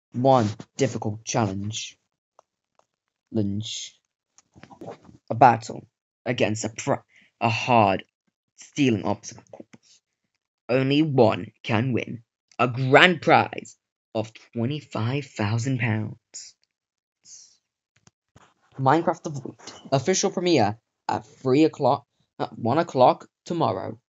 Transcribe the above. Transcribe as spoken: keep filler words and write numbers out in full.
One difficult challenge. Lunge. A battle against a, pr- a hard stealing obstacle. Only one can win a grand prize of twenty-five thousand pounds. Minecraft The Void official premiere at three o'clock, at one o'clock tomorrow.